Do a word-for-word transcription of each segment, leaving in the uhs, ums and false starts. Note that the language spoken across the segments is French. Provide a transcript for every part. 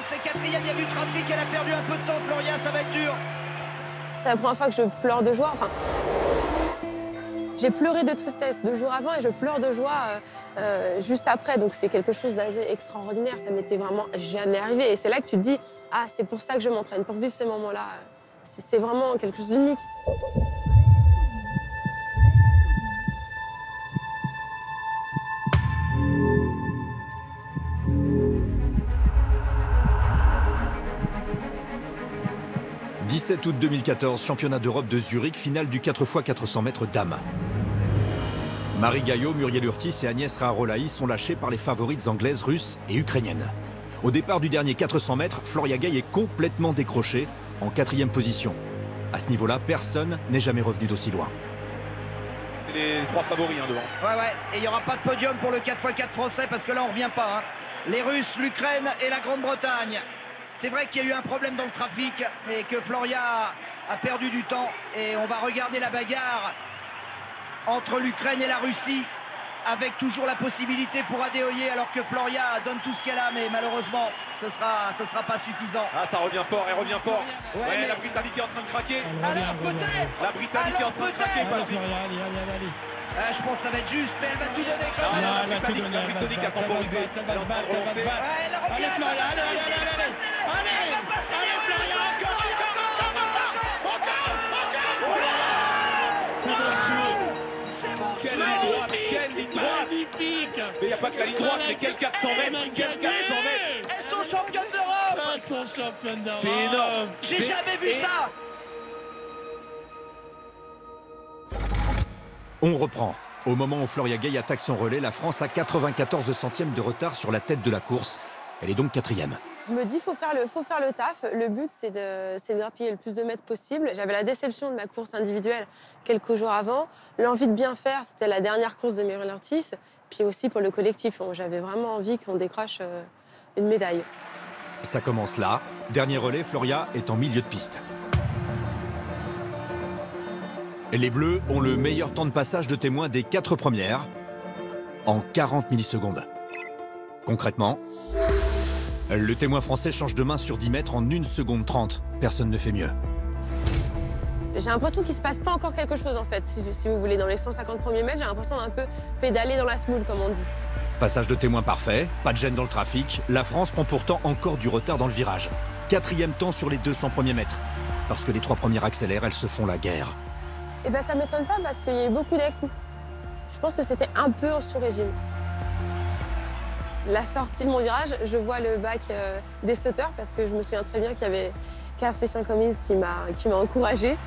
c'est quatrième, il y a du trafic, elle a perdu un peu de temps, Floria, ça va être dur. C'est la première fois que je pleure de joie. Enfin, j'ai pleuré de tristesse deux jours avant et je pleure de joie euh, euh, juste après. Donc c'est quelque chose d'assez extraordinaire. Ça m'était vraiment jamais arrivé. Et c'est là que tu te dis, ah, c'est pour ça que je m'entraîne, pour vivre ces moments-là. C'est vraiment quelque chose d'unique. dix-sept août deux mille quatorze, championnat d'Europe de Zurich, finale du quatre fois quatre cents mètres dames. Marie Gaillot, Muriel Urtis et Agnès Raharolaï sont lâchées par les favorites anglaises, russes et ukrainiennes. Au départ du dernier quatre cents mètres, Floria Gay est complètement décrochée en quatrième position. À ce niveau-là, personne n'est jamais revenu d'aussi loin. C'est les trois favoris hein, devant. Ouais, ouais, et il n'y aura pas de podium pour le quatre fois quatre français parce que là on revient pas. Hein. Les Russes, l'Ukraine et la Grande-Bretagne. C'est vrai qu'il y a eu un problème dans le trafic, mais que Floria a perdu du temps. Et on va regarder la bagarre entre l'Ukraine et la Russie, avec toujours la possibilité pour Adéoyer, alors que Floria donne tout ce qu'elle a, mais malheureusement, ce sera, ce sera pas suffisant. Ah, ça revient fort, elle revient fort. Ouais, ouais, mais... la Britannique est en train de craquer. Alors peut-être La Britannique est en train de craquer, Patrick. Allez, allez, allez, allez. Ah, je pense que ça va être juste, mais elle va tout donner quand même. Non, la Britannique, la Britannique a temporisé. Elle va se battre, elle va se battre. Ouais, elle revient, Allez, Floria, allez, allez, allez, allez. Allez, allez, Floria, encore, encore, encore, encore. Quelle ligne droite, quelle ligne droite. Magnifique. Mais il n'y a pas que la ligne droite, mais quel quatre cents mètres, quel quatre cents mètres. Elles sont championnes d'Europe. Elles sont championnes d'Europe. C'est énorme. J'ai Mais- jamais vu et- ça. On reprend. Au moment où Floria Gay attaque son relais, la France a quatre-vingt-quatorze centièmes de retard sur la tête de la course. Elle est donc quatrième. Je me dis, il faut faire le, faut faire le taf. Le but, c'est de, c'est de grappiller le plus de mètres possible. J'avais la déception de ma course individuelle quelques jours avant. L'envie de bien faire, c'était la dernière course de Muriel Urtis. Puis aussi pour le collectif. J'avais vraiment envie qu'on décroche euh, une médaille. Ça commence là. Dernier relais, Floria est en milieu de piste. Les Bleus ont le meilleur temps de passage de témoin des quatre premières, en quarante millisecondes. Concrètement, le témoin français change de main sur dix mètres en une seconde trente. Personne ne fait mieux. J'ai l'impression qu'il ne se passe pas encore quelque chose, en fait. Si, si vous voulez, dans les cent cinquante premiers mètres, j'ai l'impression d'un peu pédaler dans la semoule, comme on dit. Passage de témoin parfait, pas de gêne dans le trafic. La France prend pourtant encore du retard dans le virage. Quatrième temps sur les deux cents premiers mètres. Parce que les trois premières accélèrent, elles se font la guerre. Eh bien, ça ne m'étonne pas parce qu'il y a eu beaucoup d'à-coups. Je pense que c'était un peu sous régime. La sortie de mon virage, je vois le bac euh, des sauteurs parce que je me souviens très bien qu'il y avait Christian Cummings qui m'a qui m'a encouragée.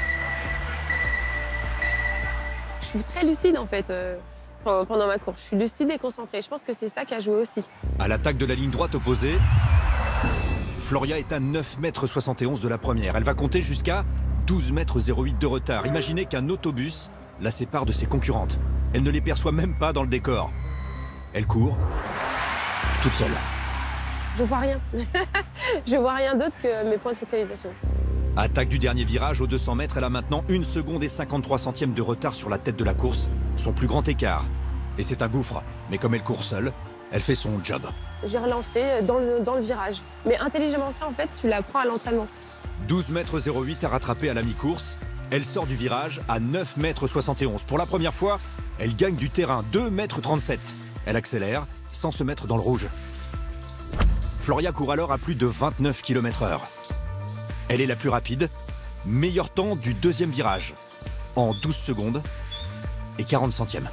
Je suis très lucide en fait euh, pendant, pendant ma course. Je suis lucide et concentrée. Je pense que c'est ça qui a joué aussi. À l'attaque de la ligne droite opposée, Floria est à neuf mètres soixante et onze de la première. Elle va compter jusqu'à douze mètres zéro huit de retard. Imaginez qu'un autobus la sépare de ses concurrentes. Elle ne les perçoit même pas dans le décor. Elle court, toute seule. Je vois rien. Je vois rien d'autre que mes points de focalisation. Attaque du dernier virage aux deux cents mètres. Elle a maintenant une seconde et cinquante-trois centièmes de retard sur la tête de la course. Son plus grand écart. Et c'est un gouffre. Mais comme elle court seule, elle fait son job. J'ai relancé dans le, dans le virage. Mais intelligemment, ça, en fait, tu l'apprends à l'entraînement. douze mètres zéro huit à rattraper à la mi-course. Elle sort du virage à neuf mètres soixante et onze. Pour la première fois, elle gagne du terrain, deux mètres trente-sept. Elle accélère sans se mettre dans le rouge. Floria court alors à plus de vingt-neuf kilomètres heure. Elle est la plus rapide. Meilleur temps du deuxième virage. En douze secondes et quarante centièmes.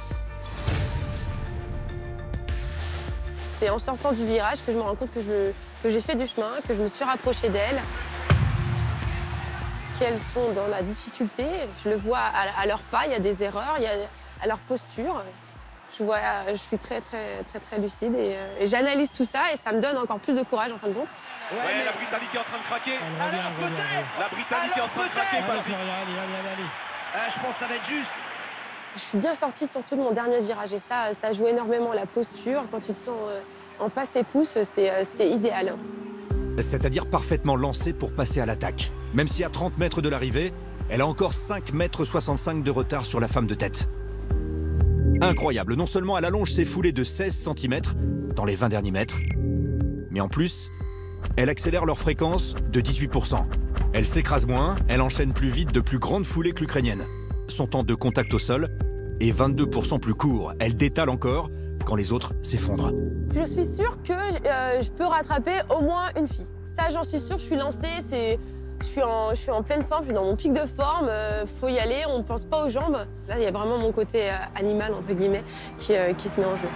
C'est en sortant du virage que je me rends compte que, je, que j'ai fait du chemin, que je me suis rapprochée d'elles, qu'elles sont dans la difficulté. Je le vois à, à leurs pas, il y a des erreurs, il y a à leur posture. Je, vois, je suis très, très, très, très lucide et, et j'analyse tout ça et ça me donne encore plus de courage en fin de compte. Ouais, ouais, la Britannique est en train de craquer. Elle revient, elle revient, elle revient. La Britannique est en train de craquer, Allez, Patrick. Floria, allez, allez, allez, allez. Ah, je pense que ça va être juste. Je suis bien sortie surtout de mon dernier virage et ça, ça joue énormément la posture. Quand tu te sens en passe et pouce, c'est, c'est idéal. C'est-à-dire parfaitement lancée pour passer à l'attaque. Même si à trente mètres de l'arrivée, elle a encore cinq mètres soixante-cinq de retard sur la femme de tête. Incroyable, non seulement elle allonge ses foulées de seize centimètres dans les vingt derniers mètres, mais en plus, elle accélère leur fréquence de dix-huit pour cent. Elle s'écrase moins, elle enchaîne plus vite de plus grandes foulées que l'Ukrainienne. Son temps de contact au sol est vingt-deux pour cent plus court. Elle détale encore quand les autres s'effondrent. Je suis sûre que euh, je peux rattraper au moins une fille. Ça, j'en suis sûre, je suis lancée, c'est... Je suis, en, je suis en pleine forme, je suis dans mon pic de forme, euh, faut y aller, on ne pense pas aux jambes. Là, il y a vraiment mon côté euh, animal, entre guillemets, qui, euh, qui se met en jeu.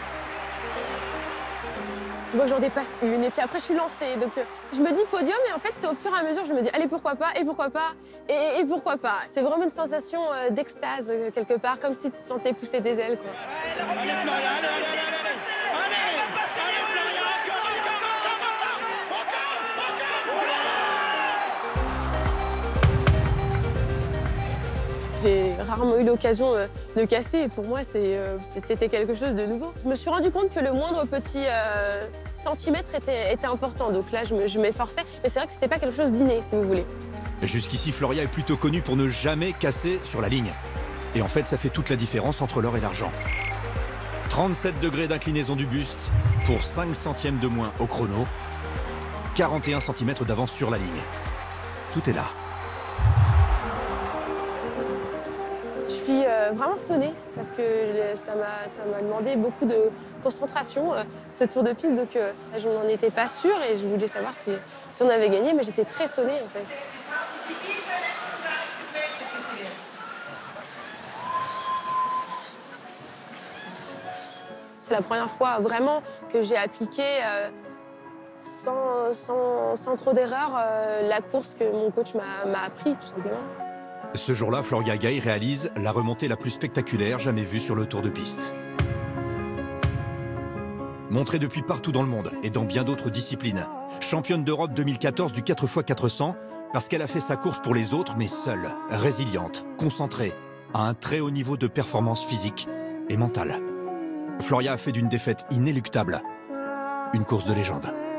Je vois que j'en dépasse une, et puis après, je suis lancée. Donc, euh, je me dis podium, et en fait, c'est au fur et à mesure, je me dis, allez, pourquoi pas, et pourquoi pas, et, et pourquoi pas. C'est vraiment une sensation euh, d'extase, euh, quelque part, comme si tu te sentais pousser des ailes, quoi. Allez, Florian, allez, allez, allez, allez, allez, allez, allez, Florian, encore, encore, encore, encore. J'ai rarement eu l'occasion euh, de casser, et pour moi, c'est, euh, c'était quelque chose de nouveau. Je me suis rendu compte que le moindre petit euh, centimètre était, était important, donc là, je, me, je m'efforçais. Mais c'est vrai que c'était pas quelque chose d'inné, si vous voulez. Jusqu'ici, Floria est plutôt connue pour ne jamais casser sur la ligne. Et en fait, ça fait toute la différence entre l'or et l'argent. trente-sept degrés d'inclinaison du buste pour cinq centièmes de moins au chrono. quarante et un centimètres d'avance sur la ligne. Tout est là. Je suis euh, vraiment sonnée parce que ça m'a, ça m'a demandé beaucoup de concentration, euh, ce tour de piste. Donc, euh, je n'en étais pas sûre et je voulais savoir si, si on avait gagné, mais j'étais très sonnée, en fait. C'est la première fois vraiment que j'ai appliqué euh, sans, sans, sans trop d'erreurs euh, la course que mon coach m'a, m'a appris, tout simplement. Ce jour-là, Floria Gay réalise la remontée la plus spectaculaire jamais vue sur le tour de piste. Montrée depuis partout dans le monde et dans bien d'autres disciplines. Championne d'Europe deux mille quatorze du quatre fois quatre cents parce qu'elle a fait sa course pour les autres, mais seule, résiliente, concentrée, à un très haut niveau de performance physique et mentale. Floria a fait d'une défaite inéluctable une course de légende.